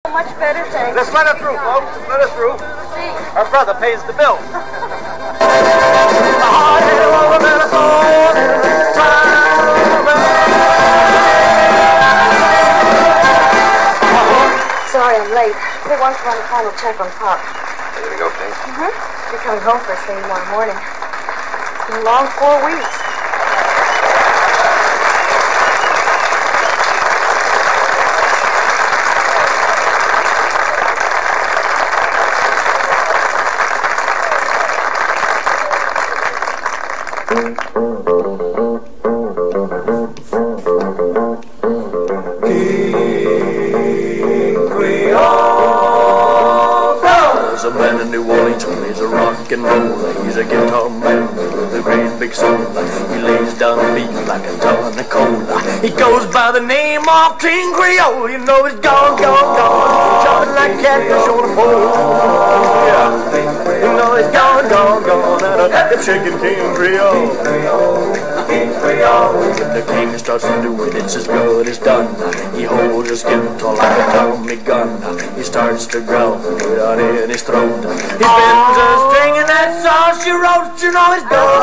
Much better, thanks. Let's let her through, folks. Let her through. See. Her brother pays the bill. Sorry I'm late. They want to run a final check on Pop. Everything okay? Mm-hmm. You're coming home first thing tomorrow morning. It's been a long 4 weeks. King Creole. There's a man in New Orleans who plays a rock and roll. He's a guitar man with a great big soul. He lays down a beat like a ton of coal. He goes by the name of King Creole. You know he's gone, gone, gone, jumping like a catfish on a pole. Yeah, you know he's gone, gone, gone, and a shaking King Creole. King Creole. When the king starts to do it, it's as good as done. He holds his guitar like a Tommy gun. He starts to growl without in his throat. He bends a string and that's all she wrote. You know he's gone,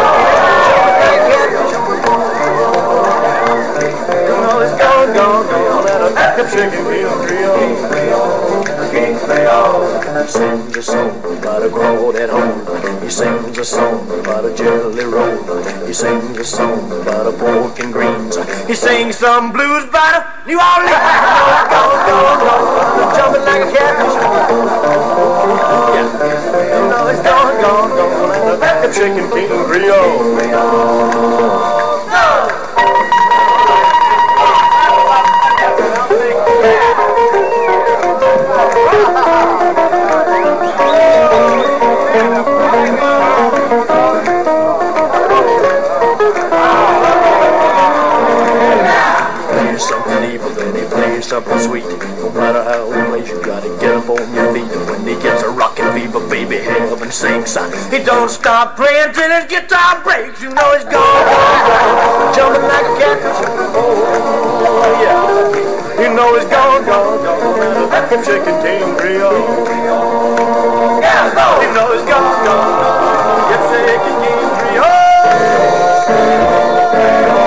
you know he's gone, gone, gone, and a shaking King Creole. King Creole. He sings a song about a crawdad hole. He sings a song about a jelly roll. He sings a song about a pork and greens. He sings some blues about a New Orleans. Gone, gone, gone, jumping like a catfish. Yeah, you know it's gone, gone, gone, and a chicken King Creole. Something evil, then he plays something sweet. No matter how he plays, you gotta get up on your feet. And when he gets a rockin' fever, baby, heaven sinks. He don't stop playing till his guitar breaks. You know he's gone, jumping like a catfish. Oh, yeah. You know he's gone, gone, gone. I'm shaking King Creole. Yeah, go. You know he's gone, gone. I'm shaking King Creole.